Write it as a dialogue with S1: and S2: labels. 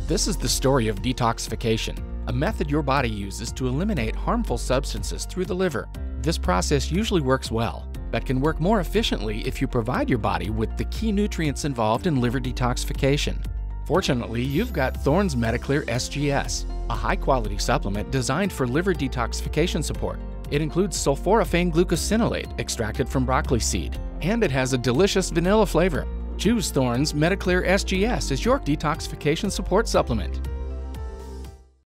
S1: This is the story of detoxification, a method your body uses to eliminate harmful substances through the liver. This process usually works well, but can work more efficiently if you provide your body with the key nutrients involved in liver detoxification. Fortunately, you've got Thorne's Mediclear SGS, a high-quality supplement designed for liver detoxification support. It includes sulforaphane glucosinolate extracted from broccoli seed, and it has a delicious vanilla flavor. Choose Thorne's Mediclear SGS as your detoxification support supplement.